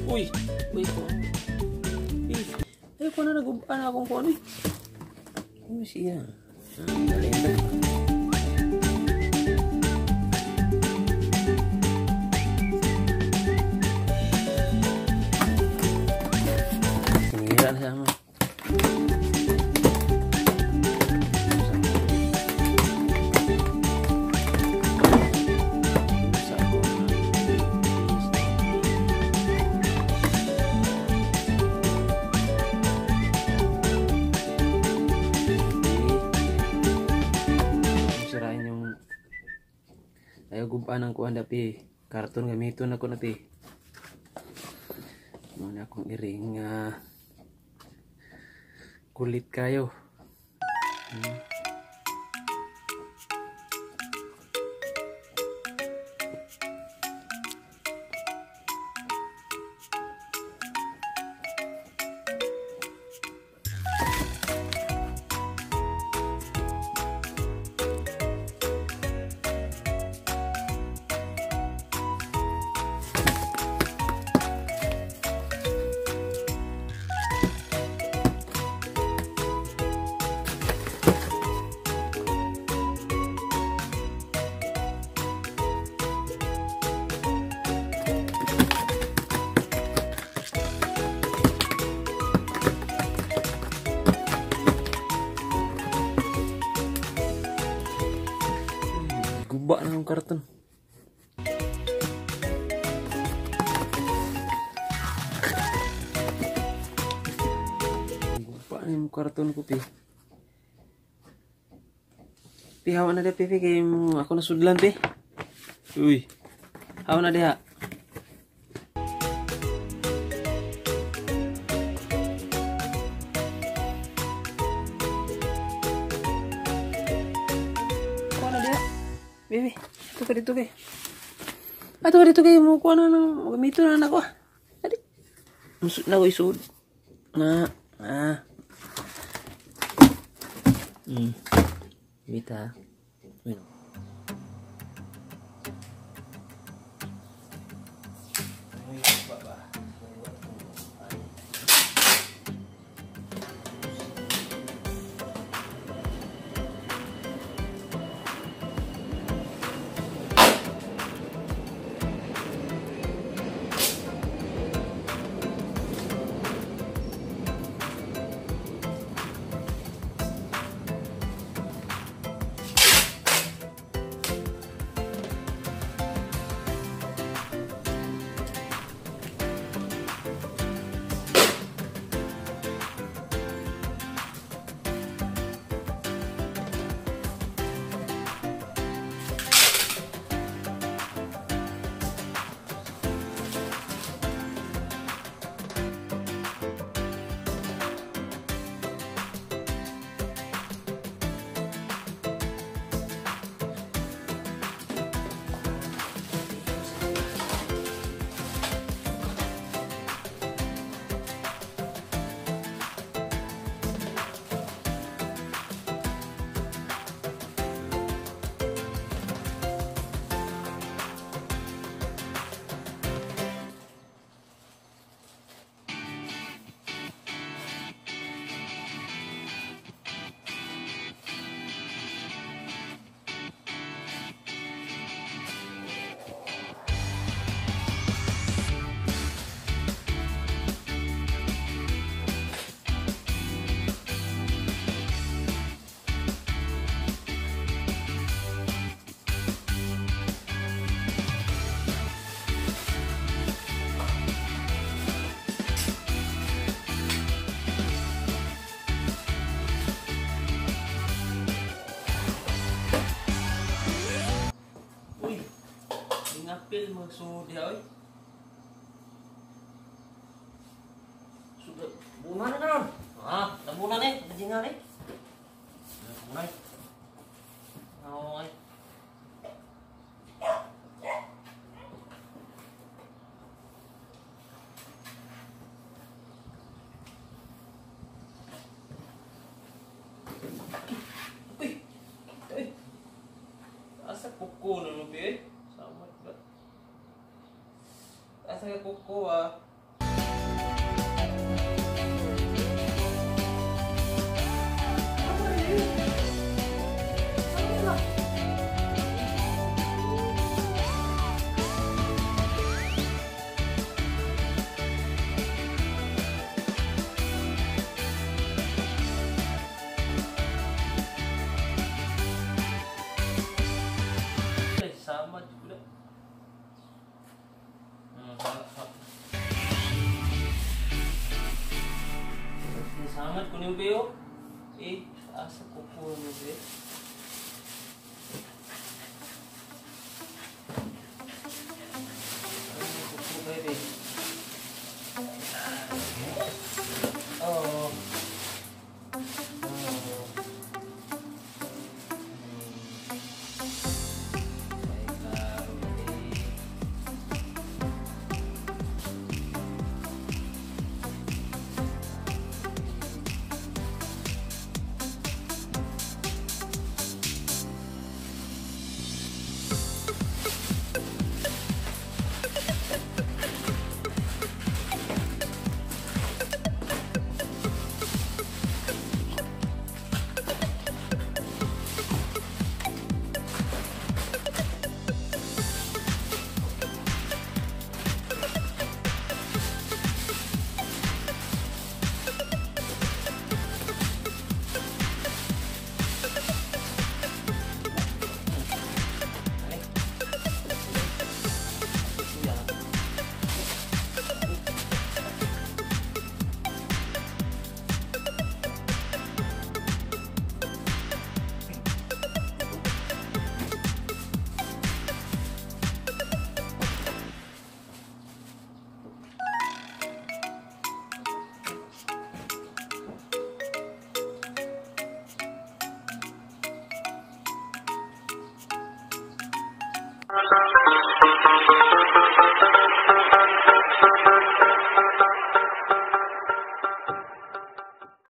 Uy, uy ko. Ay ko na nagubaan akong ko ano. Ano siya? Dali ito. Sinira na sama. Ayaw gubaan ang kuhan dapi. Karton gamiton ako napi. Muna akong iring kulit kayo. Guba na yung karton. Guba na yung karton ko, pi. Pi, hawa na dia, pi, kaya ako nasudlan, pi. Uy, hawa na dia. Hawa na dia. Bibi, dito kay. Ato dito kay mo ko na nang gamito na nako. Adi. Musud na ko isud. Bita. Bueno. Ngapil magsud dia oi. Sudah bunga na karon. Nabuna ni, najinga ni. Bunay. Ay. Uy. Asa kuko na lupi. Asa ka kuko banget kuning beo. Asa kuku ni be.